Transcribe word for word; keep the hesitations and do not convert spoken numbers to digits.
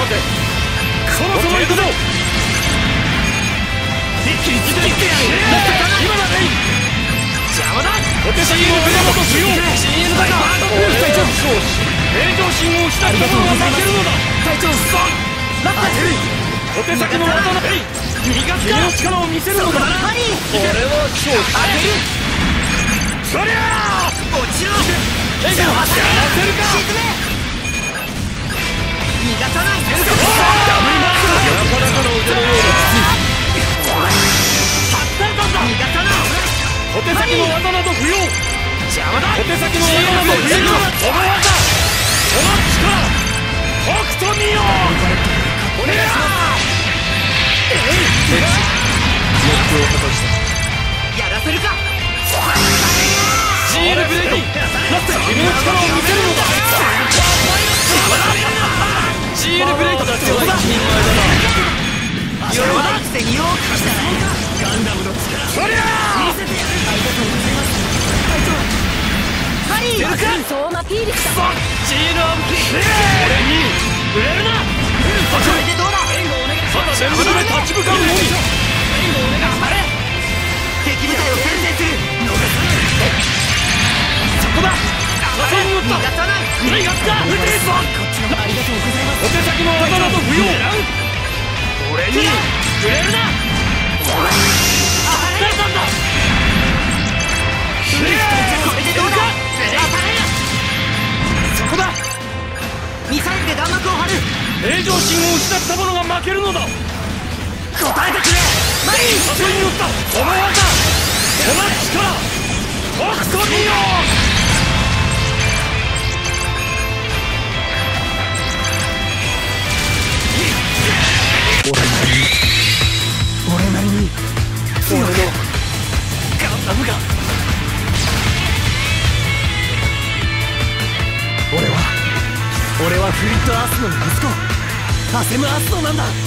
て。そろそろ行くぞ。一気に突き抜けやる。今だレイ。邪魔だ。お手先のブレードと不要。シーエム だが隊長、平常心を失った者は負けるのだ。隊長、さあラッテル。お手先の技の兵、君の力を見せるのだ。これは勝利。当てる。そりゃあ落ちろ。やらせるか。沈め。逃がさない。ダブルマックだ。なかなかの腕のようだ。外されたんだ。逃がさない。お手先の技など不要。邪魔だ。お手先の技など不要。この技、この力、とくと見よう。お願いします。えい。目標を果たした。やらせるか。シールブレーキ。ラスト、君の力を見せるのだ。シールブレーキ。そこだ。邪魔だ。防ぎよう。ガンダムの力。そりゃあ。見せてやる。ありがとうございます。隊長。ハリー。そうなピーリスだ。シールアンプ。俺に触れるな。これでどうだ。ただ全部で立ち向かうのみ。敵部隊を先制する。そこだ。そこに撃った。逃がさない。やった。撃て。こっちのありがとうございます。お手先の技など不要。俺に触れるな。当たれたんだ。これでどうだ。そこだ。ミサイルで弾幕を張る。平常心を失った者が負けるのだ。答えてくれ。マリー。そこに撃った。この技、この力、とくと見よう。俺なりに、俺なりに強くガンダムが。俺は俺はフリット・アスノの息子、アセム・アスノなんだ。